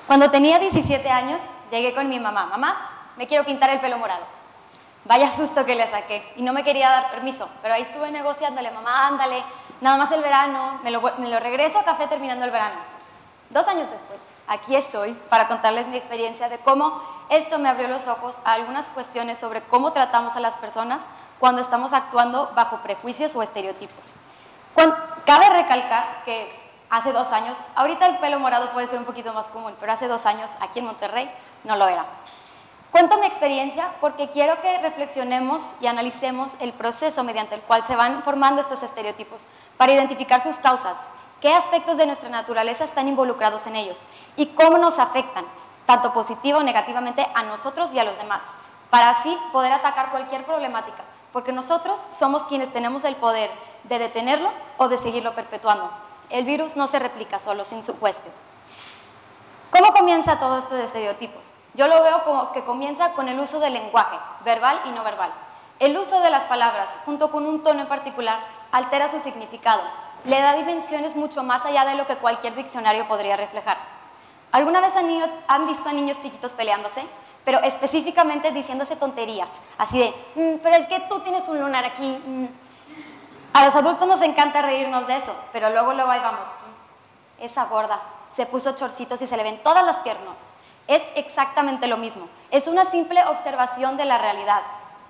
Cuando tenía 17 años, llegué con mi mamá. Mamá, me quiero pintar el pelo morado. Vaya susto que le saqué y no me quería dar permiso, pero ahí estuve negociándole, mamá, ándale, nada más el verano, me lo regreso a café terminando el verano. 2 años después, aquí estoy para contarles mi experiencia de cómo esto me abrió los ojos a algunas cuestiones sobre cómo tratamos a las personas cuando estamos actuando bajo prejuicios o estereotipos. Cabe recalcar que hace 2 años, ahorita el pelo morado puede ser un poquito más común, pero hace 2 años aquí en Monterrey no lo era. Cuento mi experiencia porque quiero que reflexionemos y analicemos el proceso mediante el cual se van formando estos estereotipos para identificar sus causas, qué aspectos de nuestra naturaleza están involucrados en ellos y cómo nos afectan, tanto positivo o negativamente, a nosotros y a los demás, para así poder atacar cualquier problemática, porque nosotros somos quienes tenemos el poder de detenerlo o de seguirlo perpetuando. El virus no se replica solo, sin su huésped. ¿Cómo comienza todo esto de estereotipos? Yo lo veo como que comienza con el uso del lenguaje, verbal y no verbal. El uso de las palabras, junto con un tono en particular, altera su significado. Le da dimensiones mucho más allá de lo que cualquier diccionario podría reflejar. ¿Alguna vez han visto a niños chiquitos peleándose? Pero específicamente diciéndose tonterías, así de, pero es que tú tienes un lunar aquí. A los adultos nos encanta reírnos de eso, pero luego ahí vamos. Esa gorda se puso chorcitos y se le ven todas las piernas. Es exactamente lo mismo. Es una simple observación de la realidad.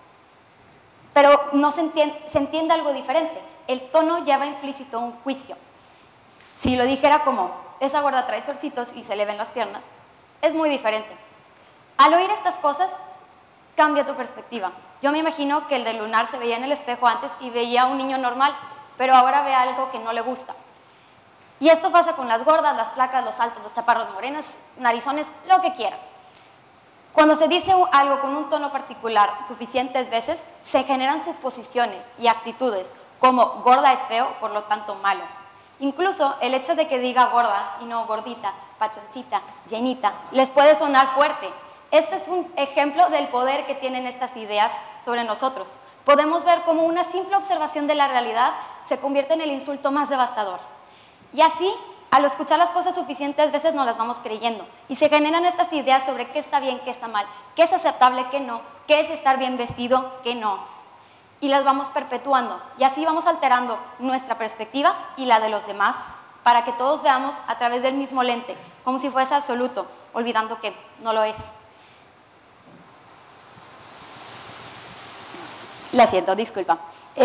Pero no se entiende algo diferente. El tono lleva implícito un juicio. Si lo dijera como, esa gorda trae chorcitos y se le ven las piernas, es muy diferente. Al oír estas cosas, cambia tu perspectiva. Yo me imagino que el del lunar se veía en el espejo antes y veía a un niño normal, pero ahora ve algo que no le gusta. Y esto pasa con las gordas, las flacas, los altos, los chaparros, morenos, narizones, lo que quieran. Cuando se dice algo con un tono particular suficientes veces, se generan suposiciones y actitudes, como gorda es feo, por lo tanto malo. Incluso el hecho de que diga gorda y no gordita, pachoncita, llenita, les puede sonar fuerte. Este es un ejemplo del poder que tienen estas ideas sobre nosotros. Podemos ver cómo una simple observación de la realidad se convierte en el insulto más devastador. Y así, al escuchar las cosas suficientes veces nos las vamos creyendo y se generan estas ideas sobre qué está bien, qué está mal, qué es aceptable, qué no, qué es estar bien vestido, qué no. Y las vamos perpetuando y así vamos alterando nuestra perspectiva y la de los demás para que todos veamos a través del mismo lente, como si fuese absoluto, olvidando que no lo es. Lo siento, disculpa.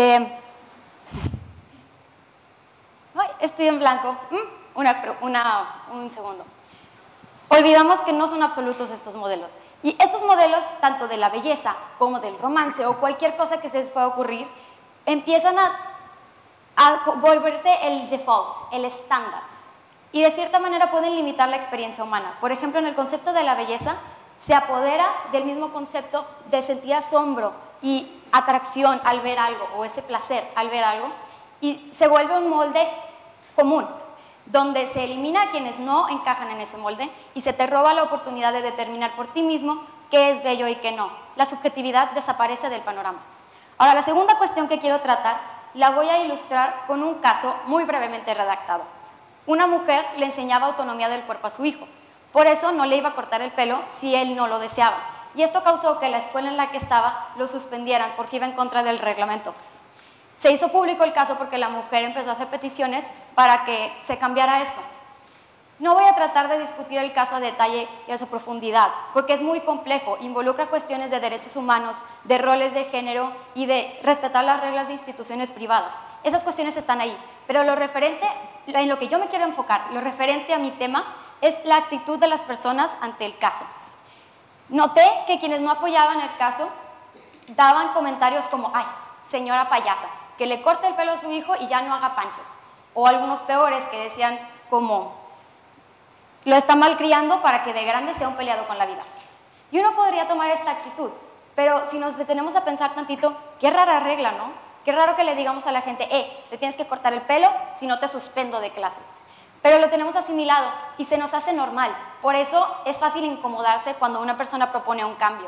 Estoy en blanco. Un segundo. Olvidamos que no son absolutos estos modelos. Y estos modelos, tanto de la belleza como del romance o cualquier cosa que se les pueda ocurrir, empiezan a volverse el default, el estándar. Y de cierta manera pueden limitar la experiencia humana. Por ejemplo, en el concepto de la belleza, se apodera del mismo concepto de sentir asombro y atracción al ver algo, o ese placer al ver algo, y se vuelve un molde común, donde se elimina a quienes no encajan en ese molde y se te roba la oportunidad de determinar por ti mismo qué es bello y qué no. La subjetividad desaparece del panorama. Ahora, la segunda cuestión que quiero tratar la voy a ilustrar con un caso muy brevemente redactado. Una mujer le enseñaba autonomía del cuerpo a su hijo, por eso no le iba a cortar el pelo si él no lo deseaba, y esto causó que la escuela en la que estaba lo suspendieran porque iba en contra del reglamento. Se hizo público el caso porque la mujer empezó a hacer peticiones para que se cambiara esto. No voy a tratar de discutir el caso a detalle y a su profundidad, porque es muy complejo, involucra cuestiones de derechos humanos, de roles de género y de respetar las reglas de instituciones privadas. Esas cuestiones están ahí, pero en lo que yo me quiero enfocar, lo referente a mi tema, es la actitud de las personas ante el caso. Noté que quienes no apoyaban el caso daban comentarios como, ay, señora payasa, que le corte el pelo a su hijo y ya no haga panchos. O algunos peores que decían como, lo está malcriando para que de grande sea un peleado con la vida. Y uno podría tomar esta actitud, pero si nos detenemos a pensar tantito, qué rara regla, ¿no? Qué raro que le digamos a la gente, te tienes que cortar el pelo, si no te suspendo de clase. Pero lo tenemos asimilado y se nos hace normal. Por eso es fácil incomodarse cuando una persona propone un cambio.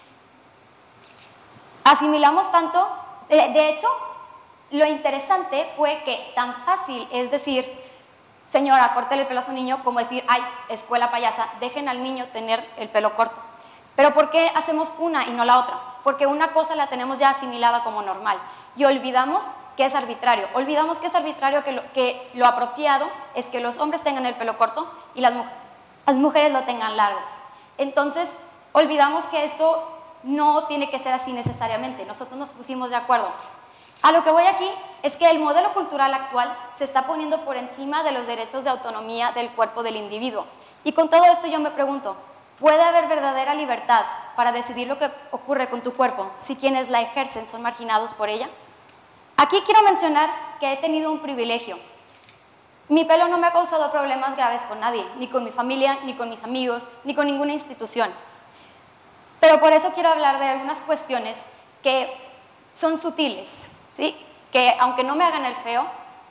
Asimilamos tanto, de hecho, lo interesante fue que tan fácil es decir, señora, córtele el pelo a su niño, como decir, ay, escuela payasa, dejen al niño tener el pelo corto. Pero ¿por qué hacemos una y no la otra? Porque una cosa la tenemos ya asimilada como normal y olvidamos que es arbitrario. Olvidamos que es arbitrario que lo apropiado es que los hombres tengan el pelo corto y las mujeres lo tengan largo. Entonces, olvidamos que esto no tiene que ser así necesariamente. Nosotros nos pusimos de acuerdo. A lo que voy aquí es que el modelo cultural actual se está poniendo por encima de los derechos de autonomía del cuerpo del individuo. Y con todo esto yo me pregunto, ¿puede haber verdadera libertad para decidir lo que ocurre con tu cuerpo si quienes la ejercen son marginados por ella? Aquí quiero mencionar que he tenido un privilegio. Mi pelo no me ha causado problemas graves con nadie, ni con mi familia, ni con mis amigos, ni con ninguna institución. Pero por eso quiero hablar de algunas cuestiones que son sutiles, ¿sí? Que aunque no me hagan el feo,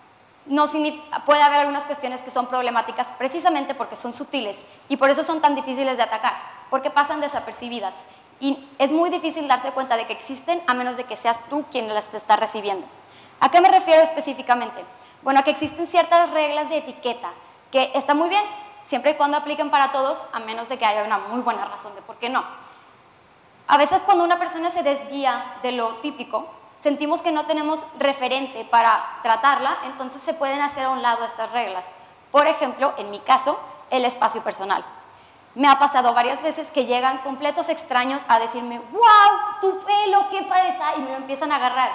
puede haber algunas cuestiones que son problemáticas precisamente porque son sutiles y por eso son tan difíciles de atacar, porque pasan desapercibidas y es muy difícil darse cuenta de que existen a menos de que seas tú quien las te está recibiendo. ¿A qué me refiero específicamente? Bueno, a que existen ciertas reglas de etiqueta que están muy bien, siempre y cuando apliquen para todos, a menos de que haya una muy buena razón de por qué no. A veces cuando una persona se desvía de lo típico, sentimos que no tenemos referente para tratarla, entonces se pueden hacer a un lado estas reglas. Por ejemplo, en mi caso, el espacio personal. Me ha pasado varias veces que llegan completos extraños a decirme, ¡wow! Tu pelo, qué padre está, y me lo empiezan a agarrar.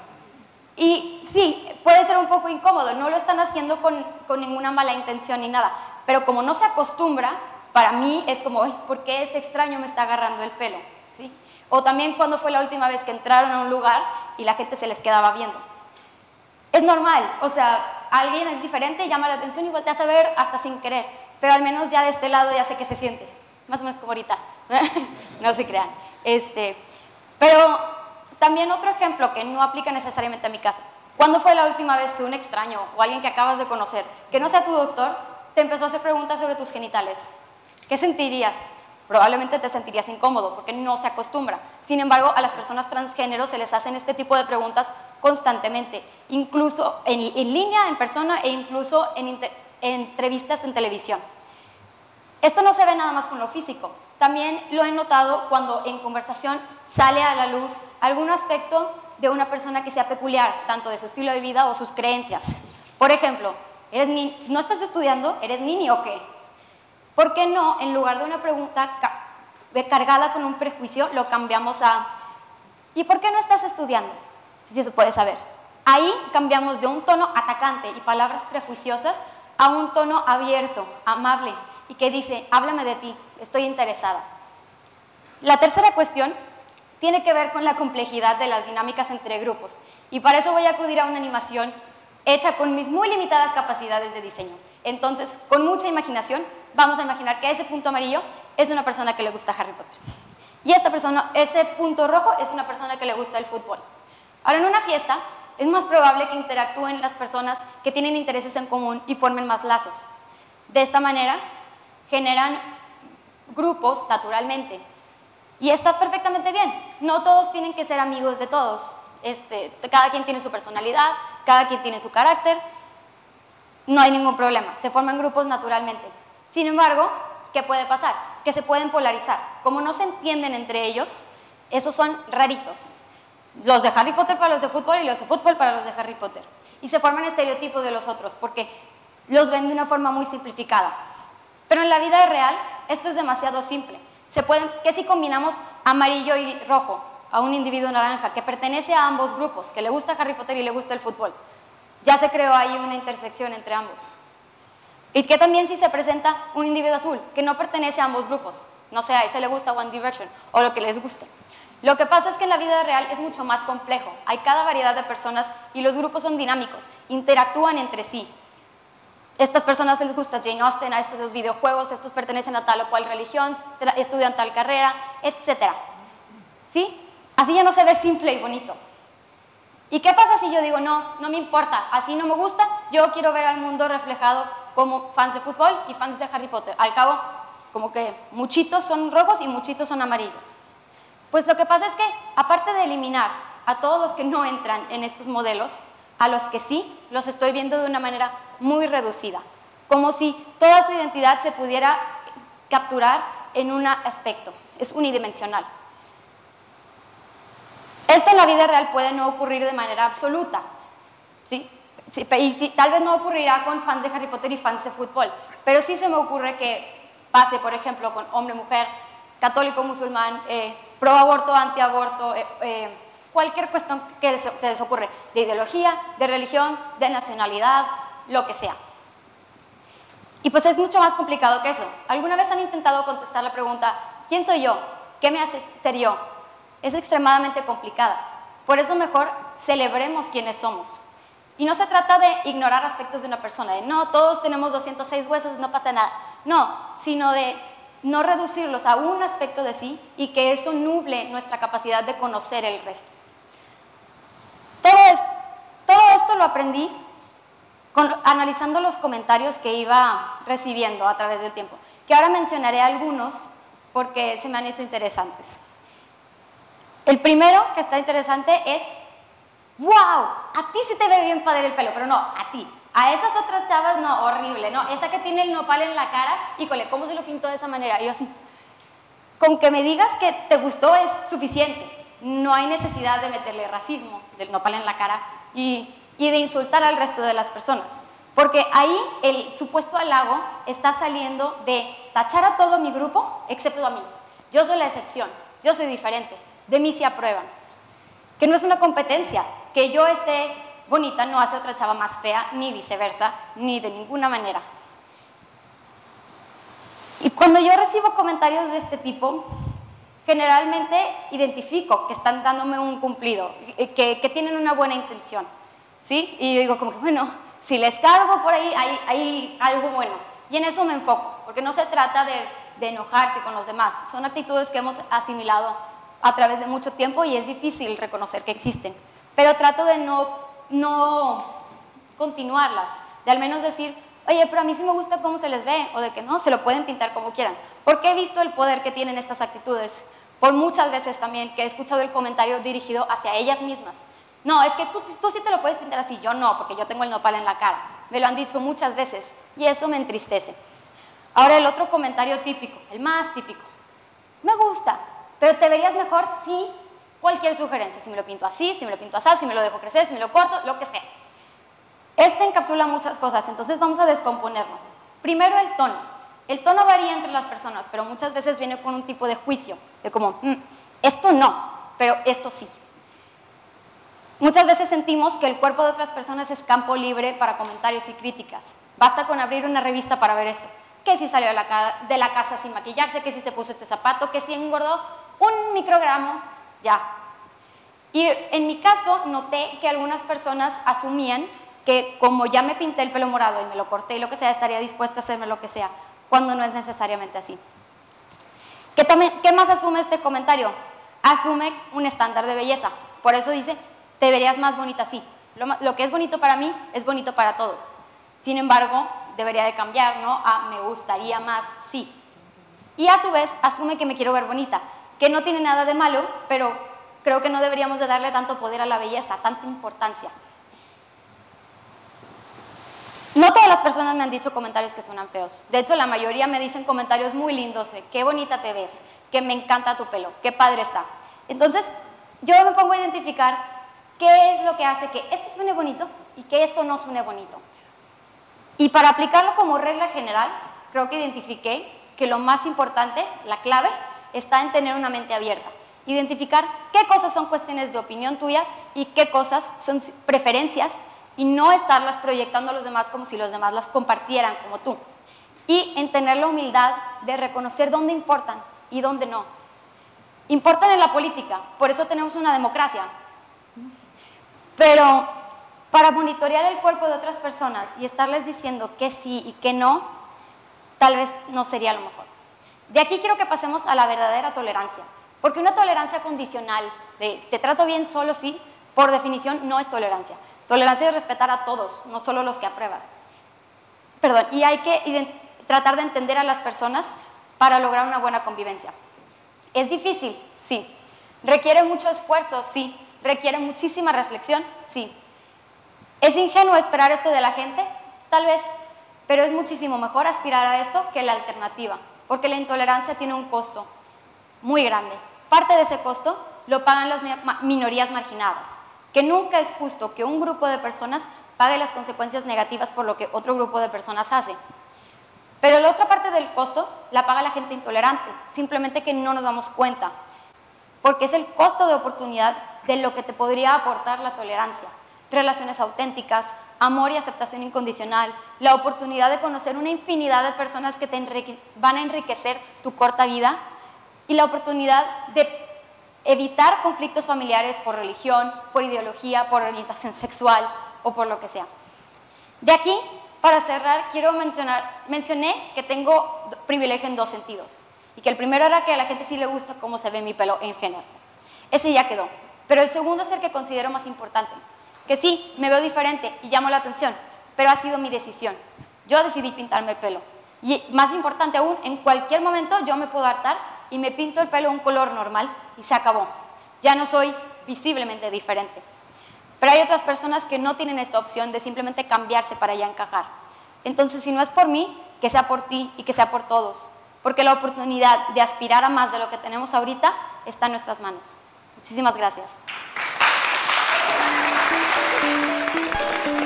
Y sí, puede ser un poco incómodo, no lo están haciendo con ninguna mala intención ni nada, pero como no se acostumbra, para mí es como, ¿por qué este extraño me está agarrando el pelo? ¿Sí? O también cuando fue la última vez que entraron a un lugar y la gente se les quedaba viendo. Es normal, o sea, alguien es diferente, llama la atención y volteas a ver hasta sin querer, pero al menos ya de este lado ya sé qué se siente, más o menos como ahorita, no se crean. Pero también otro ejemplo que no aplica necesariamente a mi caso, ¿cuándo fue la última vez que un extraño o alguien que acabas de conocer, que no sea tu doctor, te empezó a hacer preguntas sobre tus genitales? ¿Qué sentirías? Probablemente te sentirías incómodo porque no se acostumbra. Sin embargo, a las personas transgénero se les hacen este tipo de preguntas constantemente, incluso en línea, en persona e incluso en entrevistas en televisión. Esto no se ve nada más con lo físico. También lo he notado cuando en conversación sale a la luz algún aspecto de una persona que sea peculiar, tanto de su estilo de vida o sus creencias. Por ejemplo, ¿no estás estudiando? ¿Eres niño o qué? ¿Por qué no, en lugar de una pregunta cargada con un prejuicio, lo cambiamos a ¿y por qué no estás estudiando? Si se puede saber. Ahí cambiamos de un tono atacante y palabras prejuiciosas a un tono abierto, amable y que dice, háblame de ti, estoy interesada. La tercera cuestión tiene que ver con la complejidad de las dinámicas entre grupos y para eso voy a acudir a una animación hecha con mis muy limitadas capacidades de diseño. Entonces, con mucha imaginación, vamos a imaginar que ese punto amarillo es una persona que le gusta Harry Potter. Y este punto rojo es una persona que le gusta el fútbol. Ahora, en una fiesta, es más probable que interactúen las personas que tienen intereses en común y formen más lazos. De esta manera, generan grupos naturalmente. Y está perfectamente bien. No todos tienen que ser amigos de todos. Cada quien tiene su personalidad, cada quien tiene su carácter. No hay ningún problema, se forman grupos naturalmente. Sin embargo, ¿qué puede pasar? Que se pueden polarizar. Como no se entienden entre ellos, esos son raritos. Los de Harry Potter para los de fútbol y los de fútbol para los de Harry Potter. Y se forman estereotipos de los otros porque los ven de una forma muy simplificada. Pero en la vida real, esto es demasiado simple. ¿Qué si combinamos amarillo y rojo a un individuo naranja que pertenece a ambos grupos, que le gusta Harry Potter y le gusta el fútbol? Ya se creó ahí una intersección entre ambos. Y que también si se presenta un individuo azul que no pertenece a ambos grupos, no sé, a ese le gusta One Direction o lo que les guste. Lo que pasa es que en la vida real es mucho más complejo. Hay cada variedad de personas y los grupos son dinámicos, interactúan entre sí. Estas personas les gusta Jane Austen, a estos los videojuegos, estos pertenecen a tal o cual religión, estudian tal carrera, etc. ¿Sí? Así ya no se ve simple y bonito. ¿Y qué pasa si yo digo, no me importa, así no me gusta, yo quiero ver al mundo reflejado como fans de fútbol y fans de Harry Potter? Al cabo, como que muchitos son rojos y muchitos son amarillos. Pues lo que pasa es que, aparte de eliminar a todos los que no entran en estos modelos, a los que sí, los estoy viendo de una manera muy reducida. como si toda su identidad se pudiera capturar en un aspecto, es unidimensional. Esto en la vida real puede no ocurrir de manera absoluta, ¿sí? Y tal vez no ocurrirá con fans de Harry Potter y fans de fútbol, pero sí se me ocurre que pase, por ejemplo, con hombre-mujer, católico, musulmán, pro-aborto, anti-aborto, cualquier cuestión que se les ocurre, de ideología, de religión, de nacionalidad, lo que sea. Y pues es mucho más complicado que eso. ¿Alguna vez han intentado contestar la pregunta, ¿quién soy yo? ¿Qué me hace ser yo? Es extremadamente complicada. Por eso mejor celebremos quiénes somos. Y no se trata de ignorar aspectos de una persona, de no, todos tenemos 206 huesos, no pasa nada. No, sino de no reducirlos a un aspecto de sí y que eso nuble nuestra capacidad de conocer el resto. Todo esto lo aprendí analizando los comentarios que iba recibiendo a través del tiempo, que ahora mencionaré algunos porque se me han hecho interesantes. El primero que está interesante es, ¡wow! A ti sí te ve bien padre el pelo, pero no, a ti. A esas otras chavas, no, horrible, no. Esa que tiene el nopal en la cara, híjole, ¿cómo se lo pintó de esa manera? Y yo así, con que me digas que te gustó es suficiente. No hay necesidad de meterle racismo, del nopal en la cara, y de insultar al resto de las personas. Porque ahí el supuesto halago está saliendo de tachar a todo mi grupo, excepto a mí. Yo soy la excepción, yo soy diferente, de mí se aprueban. Que no es una competencia, que yo esté bonita no hace otra chava más fea, ni viceversa, ni de ninguna manera. Y cuando yo recibo comentarios de este tipo, generalmente identifico que están dándome un cumplido, que tienen una buena intención, ¿sí? Y yo digo como que, bueno, si les cargo por ahí, hay algo bueno. Y en eso me enfoco, porque no se trata de enojarse con los demás. Son actitudes que hemos asimilado a través de mucho tiempo y es difícil reconocer que existen. Pero trato de no continuarlas, de al menos decir, oye, pero a mí sí me gusta cómo se les ve, o de que no, se lo pueden pintar como quieran. Porque he visto el poder que tienen estas actitudes, por muchas veces también que he escuchado el comentario dirigido hacia ellas mismas. No, es que tú sí te lo puedes pintar así, yo no, porque yo tengo el nopal en la cara. Me lo han dicho muchas veces y eso me entristece. Ahora el otro comentario típico, el más típico. Me gusta, pero te verías mejor si cualquier sugerencia, si me lo pinto así, si me lo pinto así, si me lo dejo crecer, si me lo corto, lo que sea. Este encapsula muchas cosas, entonces vamos a descomponerlo. Primero el tono. El tono varía entre las personas, pero muchas veces viene con un tipo de juicio, de como, esto no, pero esto sí. Muchas veces sentimos que el cuerpo de otras personas es campo libre para comentarios y críticas. Basta con abrir una revista para ver esto. Que si salió de la casa sin maquillarse, que si se puso este zapato, que si engordó un microgramo, ya. Y en mi caso noté que algunas personas asumían que como ya me pinté el pelo morado y me lo corté y lo que sea, estaría dispuesta a hacerme lo que sea, cuando no es necesariamente así. ¿Qué más asume este comentario? Asume un estándar de belleza. Por eso dice, te verías más bonita así. Lo que es bonito para mí es bonito para todos. Sin embargo, debería de cambiar, ¿no? A me gustaría más, sí. Y a su vez, asume que me quiero ver bonita, que no tiene nada de malo, pero creo que no deberíamos de darle tanto poder a la belleza, tanta importancia. No todas las personas me han dicho comentarios que suenan feos. De hecho, la mayoría me dicen comentarios muy lindos de qué bonita te ves, que me encanta tu pelo, qué padre está. Entonces, yo me pongo a identificar qué es lo que hace que esto suene bonito y que esto no suene bonito. Y para aplicarlo como regla general, creo que identifiqué que lo más importante, la clave, está en tener una mente abierta. Identificar qué cosas son cuestiones de opinión tuyas y qué cosas son preferencias y no estarlas proyectando a los demás como si los demás las compartieran como tú. Y en tener la humildad de reconocer dónde importan y dónde no. Importan en la política, por eso tenemos una democracia. Pero para monitorear el cuerpo de otras personas y estarles diciendo que sí y que no, tal vez no sería lo mejor. De aquí quiero que pasemos a la verdadera tolerancia, porque una tolerancia condicional de te trato bien solo sí, por definición no es tolerancia. Tolerancia es respetar a todos, no solo los que apruebas. Perdón, y hay que tratar de entender a las personas para lograr una buena convivencia. ¿Es difícil? Sí. ¿Requiere mucho esfuerzo? Sí. ¿Requiere muchísima reflexión? Sí. ¿Es ingenuo esperar esto de la gente? Tal vez. Pero es muchísimo mejor aspirar a esto que la alternativa, porque la intolerancia tiene un costo muy grande. Parte de ese costo lo pagan las minorías marginadas, que nunca es justo que un grupo de personas pague las consecuencias negativas por lo que otro grupo de personas hace. Pero la otra parte del costo la paga la gente intolerante, simplemente que no nos damos cuenta, porque es el costo de oportunidad de lo que te podría aportar la tolerancia. Relaciones auténticas, amor y aceptación incondicional, la oportunidad de conocer una infinidad de personas que van a enriquecer tu corta vida y la oportunidad de evitar conflictos familiares por religión, por ideología, por orientación sexual o por lo que sea. De aquí, para cerrar, mencioné que tengo privilegio en dos sentidos y que el primero era que a la gente sí le gusta cómo se ve mi pelo en general. Ese ya quedó. Pero el segundo es el que considero más importante, que sí, me veo diferente y llamo la atención, pero ha sido mi decisión. Yo decidí pintarme el pelo. Y más importante aún, en cualquier momento yo me puedo hartar y me pinto el pelo un color normal y se acabó. Ya no soy visiblemente diferente. Pero hay otras personas que no tienen esta opción de simplemente cambiarse para ya encajar. Entonces, si no es por mí, que sea por ti y que sea por todos, porque la oportunidad de aspirar a más de lo que tenemos ahorita está en nuestras manos. Muchísimas gracias.